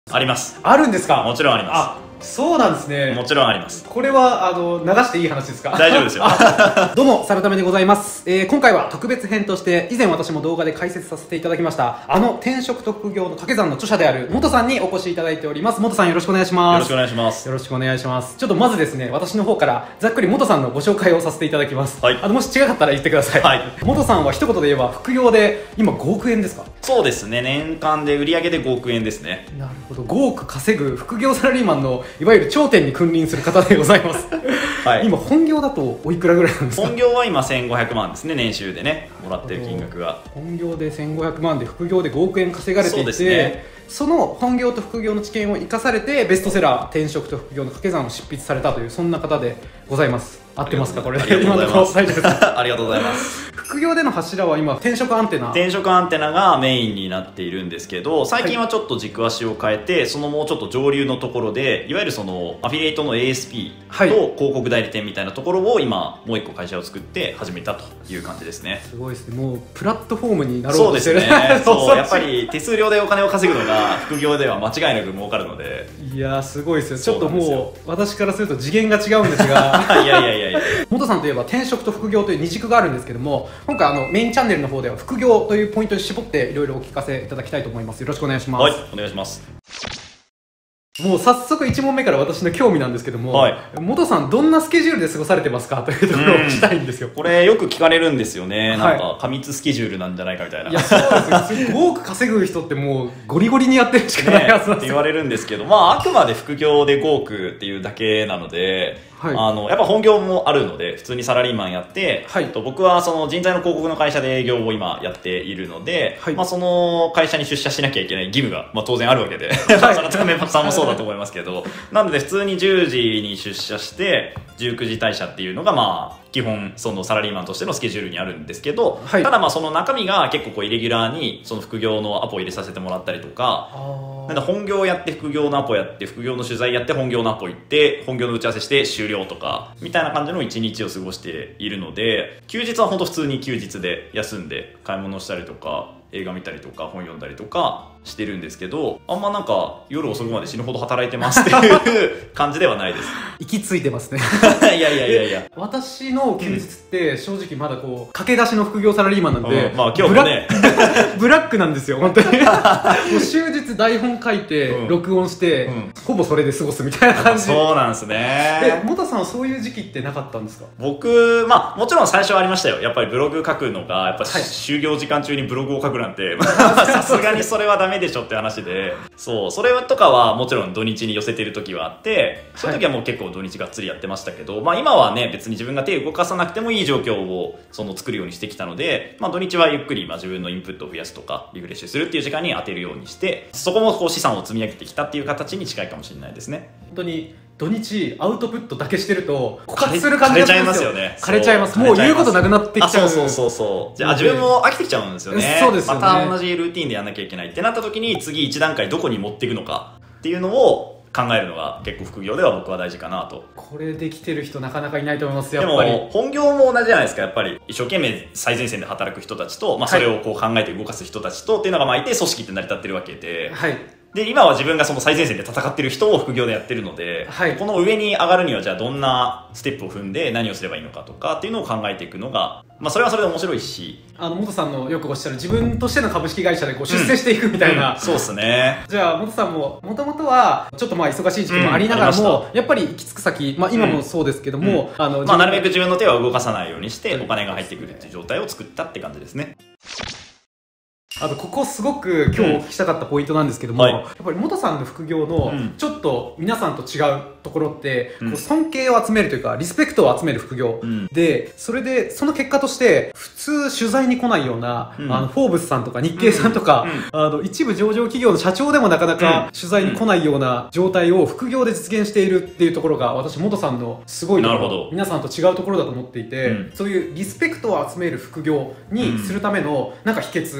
あります。 あるんですか？ もちろんあります。 あ、そうなんですね。 もちろんあります。 これは流していい話ですか？ 大丈夫ですよ。 どうも、サルタメでございます。今回は特別編として以前私も動画で解説させていただきました転職と副業の掛け算の著者である元さんにお越しいただいております。元さん、よろしくお願いします。 よろしくお願いします。 よろしくお願いします。ちょっとまずですね、私の方からざっくり元さんのご紹介をさせていただきます。 はい。 もし違かったら言ってください。 はい。 元さんは一言で言えば副業で今5億円ですか？ そうですね、年間で売上で5億円ですね。 なるほど。5億稼ぐ副業サラリーマンのいわゆる頂点に君臨する方でございます。 はい。 今本業だとおいくらぐらいなんですか？ 本業は今1500万ですね、年収でね、もらってる金額が。 本業で1500万で副業で5億円稼がれていて、そうですね、その本業と副業の知見を生かされてベストセラー転職と副業の掛け算を執筆されたという、そんな方でございます。合ってますかこれ？ ありがとうございます。 大丈夫ですか？ ありがとうございます。 副業での柱は今転職アンテナがメインになっているんですけど、最近はちょっと軸足を変えて、そのもうちょっと上流のところで、いわゆるそのアフィリエイトの ASP と広告代理店みたいなところを今もう一個会社を作って始めたという感じですね。 すごいですね。もうプラットフォームになろうとしてる。 そうですね。そうやっぱり手数料でお金を稼ぐのが副業では間違いなく儲かるので。 いやー、すごいですよ。ちょっともう私からすると次元が違うんですがいやいやいやいや、 元さんといえば転職と副業という二軸があるんですけども、今回メインチャンネルの方では副業というポイントに絞っていろいろお聞かせいただきたいと思います。よろしくお願いします。 はい、お願いします。 もう早速1問目から私の興味なんですけども、 はい、 元さんどんなスケジュールで過ごされてますかというところを聞きたいんですよ。 これよく聞かれるんですよね。なんか過密スケジュールなんじゃないかみたいな。 いや、そうですよ。5億稼ぐ人ってもうゴリゴリにやってるしかないはずなんですよ、 って言われるんですけど、まああくまで副業で5億っていうだけなので、はい、やっぱ本業もあるので普通にサラリーマンやって、はい、僕はその人材の広告の会社で営業を今やっているので、はい、まあその会社に出社しなきゃいけない義務が、まあ、当然あるわけで、はい、そのメンバーさんもそうだと思いますけど、なので普通に10時に出社して19時退社っていうのがまあ基本そのサラリーマンとしてのスケジュールにあるんですけど、はい、ただまあその中身が結構こうイレギュラーにその副業のアポを入れさせてもらったりとか、なんか本業やって副業のアポやって副業の取材やって本業のアポ行って本業の打ち合わせして終了とかみたいな感じの一日を過ごしているので、休日は本当普通に休日で休んで買い物したりとか映画見たりとか本読んだりとかしてるんですけど、あんまなんか夜遅くまで死ぬほど働いてますっていう感じではないです。 行き着いてますね。 いやいやいやいや、 私の休日って正直まだこう駆け出しの副業サラリーマンなんで、 まあ今日もねブラックなんですよ本当に。もう終日台本書いて、録音して、ほぼそれで過ごすみたいな感じ。 そうなんですね。 元さんはそういう時期ってなかったんですか？ 僕、まあもちろん最初はありましたよ。やっぱりブログ書くのがやっぱ就業時間中にブログを書くなんてさすがにそれはダメでしょって話で、そうそれとかはもちろん土日に寄せてる時はあって、その時はもう結構土日がっつりやってましたけど、まあ今はね別に自分が手を動かさなくてもいい状況を作るようにしてきたので、まあ土日はゆっくり自分のインプットを増やすとかリフレッシュするっていう時間に当てるようにして、そこもこう資産を積み上げてきたっていう形に近いかもしれないですね。 本当に土日アウトプットだけしてると枯渇する感じがするんですよ。 枯れちゃいますよね。 枯れちゃいます。もう言うことなくなってきちゃう。 そうじゃあ自分も飽きてきちゃうんですよね。 そうですよね。 また同じルーティンでやんなきゃいけないってなった時に次一段階どこに持っていくのかっていうのを考えるのが結構副業では僕は大事かなと。 これできてる人なかなかいないと思います。やっぱりでも本業も同じじゃないですか。やっぱり一生懸命最前線で働く人たちと、まあ、それをこう考えて動かす人たちとっていうのがまあいて組織って成り立ってるわけで、はい、で今は自分がその最前線で戦ってる人を副業でやってるので、はい、この上に上がるにはじゃあどんなステップを踏んで何をすればいいのかとかっていうのを考えていくのが、まあ、それはそれで面白いし、 元さんのよくおっしゃる自分としての株式会社でこう出世していくみたいな、 そうですね。 じゃあ元さんももともとはちょっとまあ忙しい時期もありながらも、やっぱり行き着く先、まあ、今もそうですけども、 まあ、なるべく自分の手は動かさないようにしてお金が入ってくるっていう状態を作ったって感じですね。 あとここすごく今日お聞きしたかったポイントなんですけども、やっぱり元さんの副業のちょっと皆さんと違うところって、こう尊敬を集めるというかリスペクトを集める副業、でそれでその結果として普通取材に来ないような、フォーブスさんとか日経さんとか、一部上場企業の社長でもなかなか取材に来ないような状態を副業で実現しているっていうところが私元さんのすごいところ、皆さんと違うところだと思っていて、そういうリスペクトを集める副業にするためのなんか秘訣、なんかマ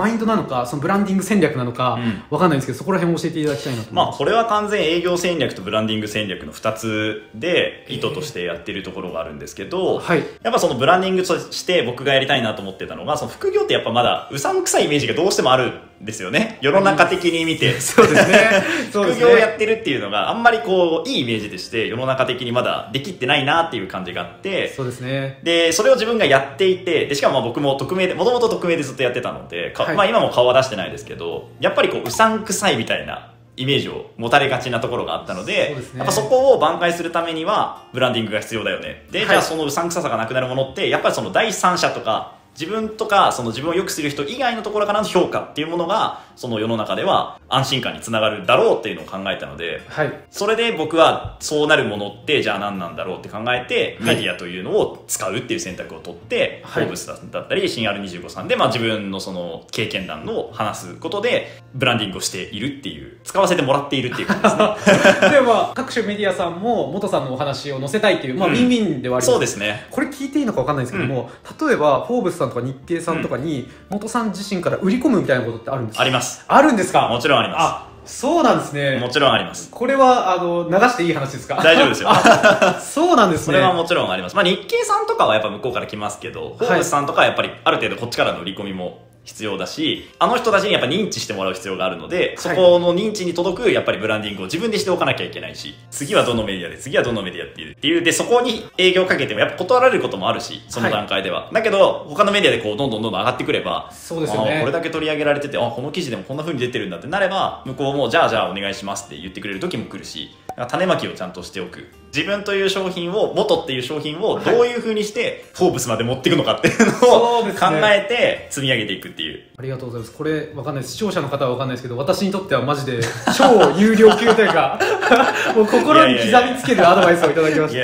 マインドなのか、そのブランディング戦略なのか、わかんないんですけど、そこら辺を教えていただきたいなと思います。 これは完全営業戦略とブランディング戦略の2つで意図としてやってるところがあるんですけど、やっぱそのブランディングとして僕がやりたいなと思ってたのが、その副業ってやっぱまだうさんくさいイメージがどうしてもあるんですよね。世の中的に見て。 そうですね。 副業をやってるっていうのがあんまりこういいイメージでして世の中的にまだできてないなっていう感じがあって、 そうですね。 でそれを自分がやっていて、でしかも僕も匿名で、もともと匿名でずっとやってたので、今も顔は出してないですけど、やっぱりこううさんくさいみたいなイメージを持たれがちなところがあったので、やっぱそこを挽回するためにはブランディングが必要だよね。で、じゃあそのうさんくささがなくなるものってやっぱりその第三者とか自分とかその自分を良くする人以外のところからの評価っていうものがその世の中では安心感につながるだろうっていうのを考えたので、それで僕はそうなるものってじゃあ何なんだろうって考えて、メディアというのを使うっていう選択を取って、フォーブスだったり新 R25 さんで、自分のその経験談を話すことでブランディングをしているっていう、使わせてもらっているっていう感じですね。 で各種メディアさんも元さんのお話を載せたいっていう、ウィンウィンではあります。 そうですね。 これ聞いていいのか分かんないんですけども、例えばフォーブスさんとか日経さんとかに元さん自身から売り込むみたいなことってあるんですか？ あります。 あるんですか？ もちろんあります。 そうなんですね。 もちろんあります。 これは流していい話ですか？ 大丈夫ですよ。 そうなんですね。 それはもちろんあります。日経さんとかはやっぱ向こうから来ますけど、フォーブスさんとかはやっぱりある程度こっちからの売り込みも必要だし、あの人たちにやっぱ認知してもらう必要があるので、そこの認知に届くやっぱりブランディングを自分でしておかなきゃいけないし、次はどのメディアで、次はどのメディアっていうで、そこに営業かけてもやっぱ断られることもあるし、その段階では。だけど他のメディアでこうどんどん上がってくれば、 そうですよね。 これだけ取り上げられてて、この記事でもこんな風に出てるんだってなれば、向こうもじゃあお願いしますって言ってくれる時も来るし、種まきをちゃんとしておく。自分という商品を、元っていう商品をどういう風にしてフォーブスまで持っていくのかっていうのを考えて積み上げていくっていう。 ありがとうございます。これわかんないです。視聴者の方はわかんないですけど、私にとってはマジで超有料級というかもう心に刻みつけるアドバイスをいただきました。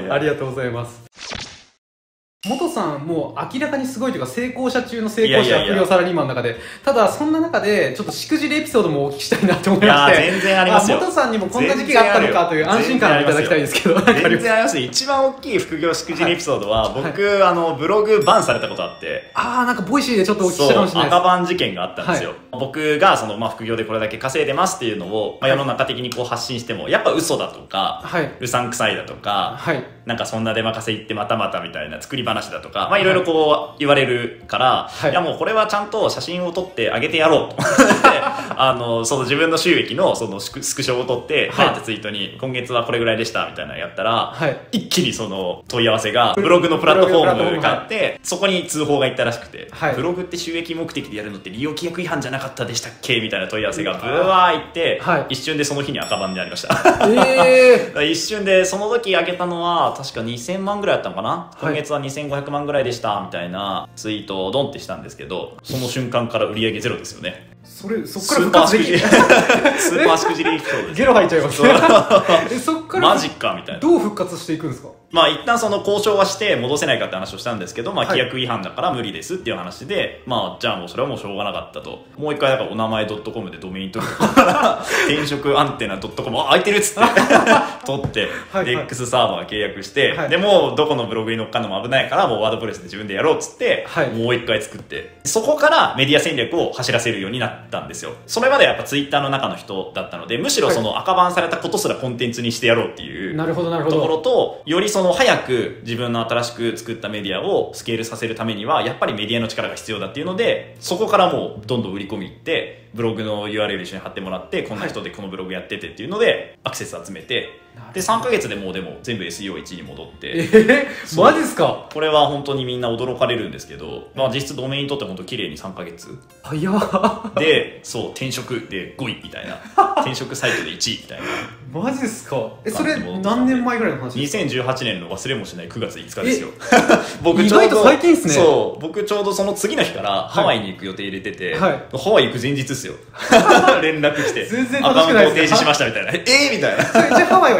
ありがとうございます。元さんも明らかにすごいというか成功者中の成功者、副業サラリーマンの中で、ただそんな中でちょっとしくじりエピソードもお聞きしたいなと思いまして。 全然ありますよ。 元さんにもこんな時期があったのかという安心感をいただきたいですけど。 全然あります。一番大きい副業しくじりエピソードは、僕ブログバンされたことあって、 なんかボイシーでちょっとお聞きしたかもしれないです。 赤バン事件があったんですよ。僕が副業でこれだけ稼いでますっていうのを世の中的にこう発信してもやっぱ嘘だとか、うさんくさいだとか、なんかそんな出任せ言ってまたまたみたいな作り話だとか、いろいろこう言われるから、いやもうこれはちゃんと写真を撮ってあげてやろうと思ってその自分の収益のそのスクショを撮ってバーってツイートに今月はこれぐらいでしたみたいなのやったら、一気にその問い合わせがブログのプラットフォームがあって、そこに通報がいったらしくて、ブログって収益目的でやるのって利用規約違反じゃなかったでしたっけみたいな問い合わせがブワーいって、一瞬でその日に赤番になりました。一瞬でその時上げたのは確か2000万ぐらいだったのかな、今月は2500万ぐらいでしたみたいなツイートをドンってしたんですけど、その瞬間から売り上げゼロですよね。 そっから復活できる。 スーパーしくじりエピソードです。 ゲロ吐いちゃいますね。そっからマジかみたいな。 どう復活していくんですか？ 一旦その交渉はして戻せないかって話をしたんですけど、規約違反だから無理ですっていう話で、じゃあもうそれはもうしょうがなかったと。もう一回だからお名前 .com でドメイン取るから転職アンテナ .com 空いてるっつって取ってで X サーバー契約して、でもうどこのブログに乗っかるのも危ないからもうワードプレスで自分でやろうっつって、もう一回作って、そこからメディア戦略を走らせるようになったんですよ。それまでやっぱツイッターの中の人だったので、むしろその赤バンされたことすらコンテンツにしてやろうっていうところと、よりその早く自分の新しく作ったメディアをスケールさせるためにはやっぱりメディアの力が必要だっていうので、そこからもうどんどん売り込みいって、ブログの URL 一緒に貼ってもらって、こんな人でこのブログやっててっていうのでアクセス集めて、で3ヶ月でもうでも全部 SEO1 位に戻って、 マジですか？ これは本当にみんな驚かれるんですけど、実質ドメインにとって本当綺麗に3ヶ月早っで、そう転職で5位みたいな転職サイトで1位みたいな。 マジですか？それ何年前ぐらいの話ですか ？2018年の忘れもしない9月5日ですよ。 僕意外と最近ですね。 そう、僕ちょうどその次の日からハワイに行く予定入れてて、ハワイ行く前日ですよ。連絡来て全然楽しくないです。 アカウントを停止しましたみたいな。みたいな。 じゃあハワイは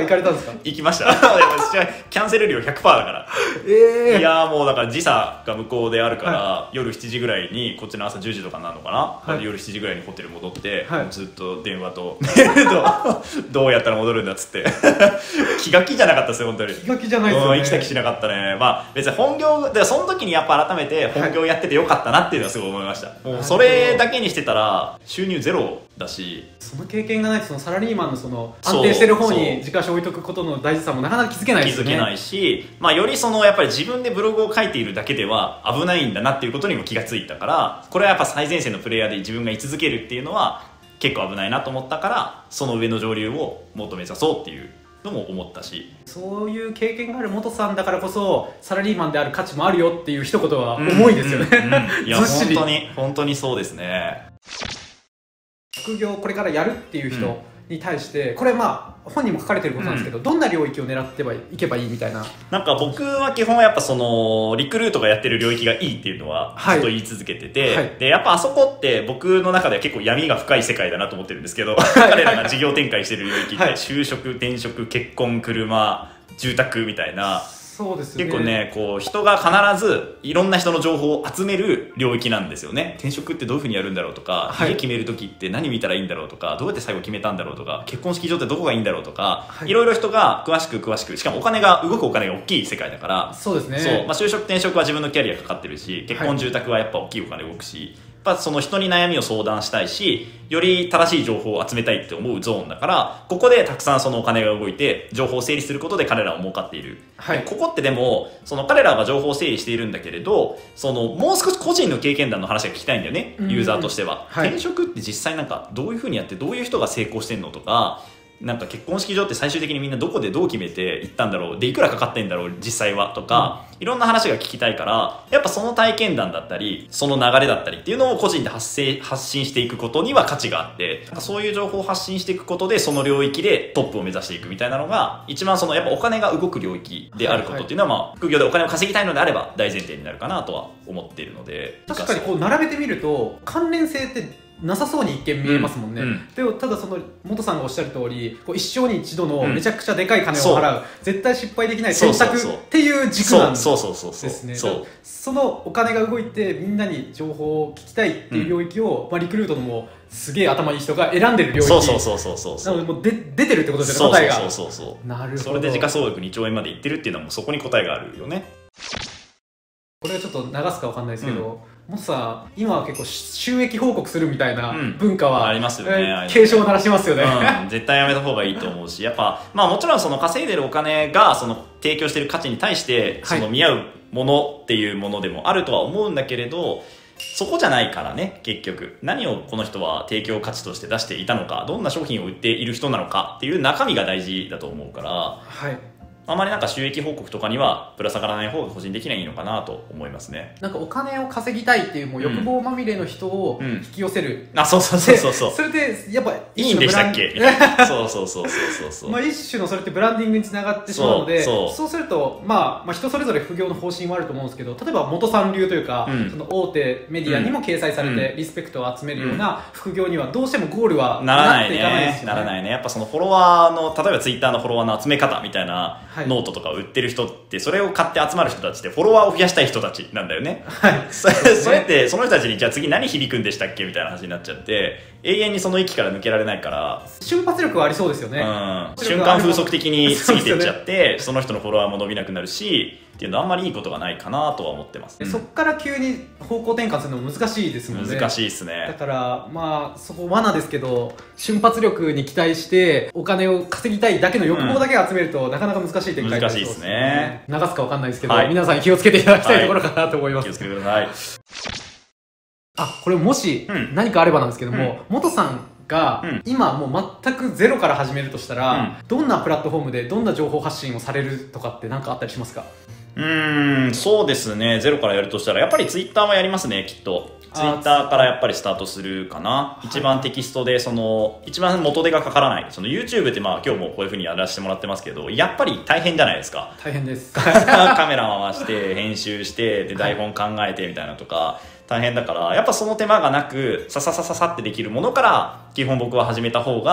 行かれたんですか？ 行きました。キャンセル料 100% だから。いやもうだから時差が向こうであるから、夜7時ぐらいにこっちの朝10時とかになるのかな、夜7時ぐらいにホテル戻って、ずっと電話とどうやったら戻るんだっつって気が気じゃなかったですよ本当に。 気が気じゃないですよね。 行きた気しなかったね。まあ別に本業でその時にやっぱ改めて本業やっててよかったなっていうのはすごい思いました。もうそれだけにしてたら収入ゼロだし、 その経験がないとそのサラリーマンのその安定してる方に軸足を置いとくことの大事さもなかなか気づけないですよね。 気づけないし、まあ、よりそのやっぱり自分でブログを書いているだけでは危ないんだなっていうことにも気がついたから、これはやっぱ最前線のプレイヤーで自分が居続けるっていうのは結構危ないなと思ったから、その上の上流をもっと目指そうっていうのも思ったし、 そういう経験がある元さんだからこそサラリーマンである価値もあるよっていう一言は重いですよね。 いや本当にそうですね。 副業をこれからやるっていう人に対して、これまあ本にも書かれてることなんですけど、どんな領域を狙っていけばいいみたいな。 なんか僕は基本やっぱそのリクルートがやってる領域がいいっていうのはずっと言い続けてて、でやっぱあそこって僕の中では結構闇が深い世界だなと思ってるんですけど、彼らが事業展開してる領域って就職、転職、結婚、車、住宅みたいな、 そうですよね、 結構ねこう人が必ずいろんな人の情報を集める領域なんですよね。転職ってどういうふうにやるんだろうとか、家決める時って何見たらいいんだろうとか、どうやって最後決めたんだろうとか、結婚式場ってどこがいいんだろうとか、いろいろ人が詳しく、しかもお金が動くお金が大きい世界だから、 そうですね。 そう、まあ、就職転職は自分のキャリアかかってるし、結婚住宅はやっぱ大きいお金動くし、やっぱその人に悩みを相談したいし、より正しい情報を集めたいって思うゾーンだから、ここでたくさんそのお金が動いて情報を整理することで彼らは儲かっている、ここってでもその彼らが情報を整理しているんだけれど、そのもう少し個人の経験談の話が聞きたいんだよね、ユーザーとしては。転職って実際なんかどういうふうにやってどういう人が成功してんのとか、なんか結婚式場って最終的にみんなどこでどう決めて行ったんだろう、でいくらかかってんだろう実際はとか、いろんな話が聞きたいから、やっぱその体験談だったりその流れだったりっていうのを個人で発信していくことには価値があって、なんかそういう情報を発信していくことでその領域でトップを目指していくみたいなのが一番そのやっぱお金が動く領域であることっていうのは、まあ副業でお金を稼ぎたいのであれば大前提になるかなとは思っているので、 確かにこう並べてみると関連性ってなさそうに一見見えますもんね。でもただその元さんがおっしゃる通り、こう一生に一度のめちゃくちゃでかい金を払う、絶対失敗できない選択っていう軸なんですね。そのお金が動いてみんなに情報を聞きたいっていう領域を、まあ、リクルートのもすげえ頭いい人が選んでる領域なので、もう出てるってことですよね、答えが。なるほど。 それで時価総額2兆円までいってるっていうのはもうそこに答えがあるよね。 これはちょっと流すかわかんないですけど、もうさ、今は結構収益報告するみたいな文化は、 ありますよね。 警鐘を鳴らしますよね。 絶対やめた方がいいと思うし、やっぱまあもちろんその稼いでるお金がその提供してる価値に対してその見合うものっていうものでもあるとは思うんだけれど、そこじゃないからね。結局何をこの人は提供価値として出していたのか、どんな商品を売っている人なのかっていう中身が大事だと思うから、あまりなんか収益報告とかにはぶら下がらない方が個人的にはいいのかなと思いますね。 なんかお金を稼ぎたいっていうもう欲望まみれの人を引き寄せる、 そうそれでやっぱいいんでしたっけみたいな。そうまあ一種のそれってブランディングにつながってしまうので、そうするとまあ人それぞれ副業の方針はあると思うんですけど、例えば元さん流というか、その大手メディアにも掲載されてリスペクトを集めるような副業にはどうしてもゴールはなっていかないですよね。 ならないね。やっぱそのフォロワーの、例えばツイッターのフォロワーの集め方みたいなノートとかを売ってる人って、それを買って集まる人たちってフォロワーを増やしたい人たちなんだよね。それってその人たちにじゃあ次何響くんでしたっけみたいな話になっちゃって、永遠にその域から抜けられないから、 瞬発力はありそうですよね。 瞬間風速的に過ぎていっちゃって、その人のフォロワーも伸びなくなるしっていうのはあんまりいいことがないかなとは思ってます。 そっから急に方向転換するのも難しいですもんね。 難しいですね。 だからまあそこ罠ですけど、瞬発力に期待してお金を稼ぎたいだけの欲望だけ集めると、なかなか難しい展開になりそうですね。流すかわかんないですけど、皆さん気をつけていただきたいところかなと思います。 気をつけてください。 これもし何かあればなんですけども、元さんが今もう全くゼロから始めるとしたら、どんなプラットフォームでどんな情報発信をされるとかって何かあったりしますか？ そうですね。ゼロからやるとしたらやっぱりツイッターもやりますね、きっと。ツイッターからやっぱりスタートするかな。一番テキストで一番元手がかからない。YouTube ってまあ今日もこういう風にやらせてもらってますけど、やっぱり大変じゃないですか。 大変です。 カメラ回して編集してで台本考えてみたいなとか大変だから、やっぱその手間がなくさってできるものから基本僕は始めた方が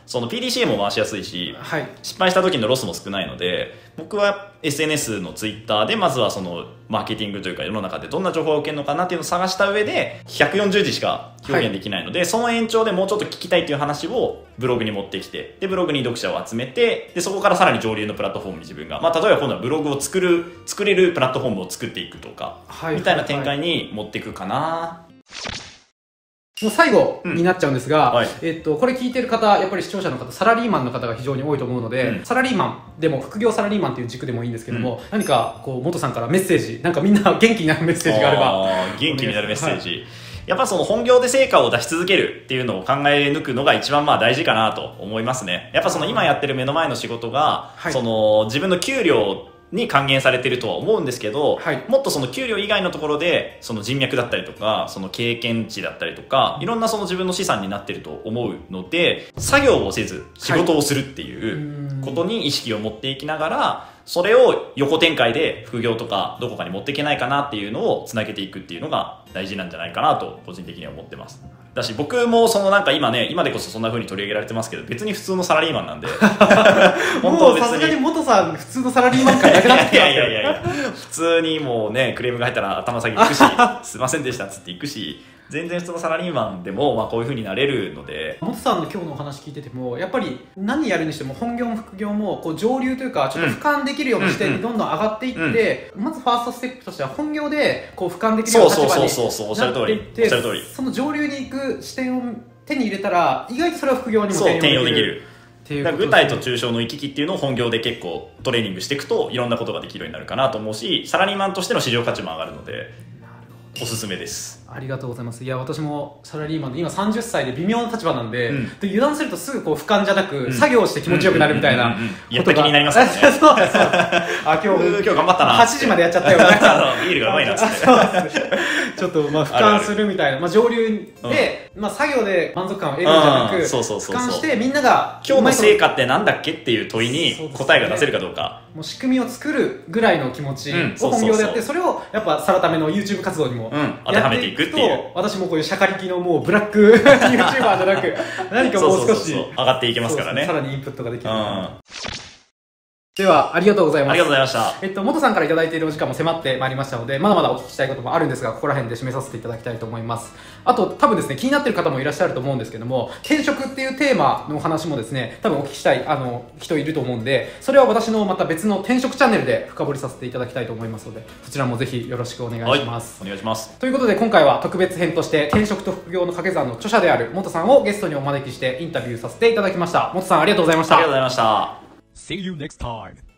その PDCA も回しやすいし、 はい、 失敗した時のロスも少ないので、僕は SNS の Twitter でまずはそのマーケティングというか世の中でどんな情報が受けるのかなっていうのを探した上で、140字しか表現できないので、はい、その延長でもうちょっと聞きたいっていう話をブログに持ってきて、でブログに読者を集めて、でそこからさらに上流のプラットフォームに自分が、例えば今度はブログを作れるプラットフォームを作っていくとか、はい、みたいな展開に持っていくかな。 もう最後になっちゃうんですが、はい、これ聞いてる方、やっぱり視聴者の方、サラリーマンの方が非常に多いと思うので、サラリーマンでも副業サラリーマンという軸でもいいんですけども、何かこう元さんからメッセージ、なんかみんな元気になるメッセージがあれば。 元気になるメッセージ、はい、やっぱその本業で成果を出し続けるっていうのを考え抜くのが一番大事かなと思いますね。やっぱその今やってる目の前の仕事が、はい、その自分の給料に還元されてるとは思うんですけど、はい、もっとその給料以外のところでその人脈だったりとか、その経験値だったりとか、いろんなその自分の資産になってると思うので、作業をせず仕事をするっていうことに意識を持っていきながら、それを横展開で副業とかどこかに持っていけないかなっていうのをつなげていくっていうのが大事なんじゃないかなと個人的には思ってます。だし僕もそのなんか今でこそそんな風に取り上げられてますけど、別に普通のサラリーマンなんで本当さすがに元さん普通のサラリーマン感なくなってきますよ。 いや普通にもうね、クレームが入ったら頭下げ行くしすいませんでしたっつって行くし、全然普通のサラリーマンでもこういう風になれるので。 元さんの今日のお話聞いてても、やっぱり何やるにしても本業も副業もこう上流というかちょっと俯瞰できるような視点にどんどん上がっていって、まずファーストステップとしては本業でこう俯瞰できるような立場になっていって、その上流に行く視点を手に入れたら意外とそれは副業にも転用できる。 具体と抽象の行き来っていうのを本業で結構トレーニングしていくといろんなことができるようになるかなと思うし、サラリーマンとしての市場価値も上がるのでおすすめです。 ありがとうございます。いや、私もサラリーマンで今30歳で微妙な立場なんで、で油断するとすぐこう俯瞰じゃなく、作業して気持ちよくなるみたいなやった気になりますよね。 そうです。今日頑張ったな。 8時までやっちゃったよね。 ビールがうまいなっつって。 ちょっと俯瞰するみたいな、上流で作業で満足感を得るんじゃなく、俯瞰してみんなが今日の成果ってなんだっけっていう問いに答えが出せるかどうか。 もう仕組みを作るぐらいの気持ちを本業でやって、それをやっぱサラタメの YouTube 活動にも当てはめていくっていう。 私もこういうシャカリキのもうブラック YouTuber じゃなく、何かもう少し上がっていけますからね。 さらにインプットができる。では、ありがとうございます。 ありがとうございました。 元さんからいただいているお時間も迫ってまいりましたので、まだまだお聞きしたいこともあるんですが、ここら辺で締めさせていただきたいと思います。あと、多分ですね、気になっている方もいらっしゃると思うんですけども、転職っていうテーマのお話もですね、多分お聞きしたい、人いると思うんで、それは私のまた別の転職チャンネルで深掘りさせていただきたいと思いますので、そちらもぜひよろしくお願いします。 はい、お願いします。 ということで、今回は特別編として、転職と副業の掛け算の著者である元さんをゲストにお招きしてインタビューさせていただきました。元さん、ありがとうございました。 ありがとうございました。 See you next time.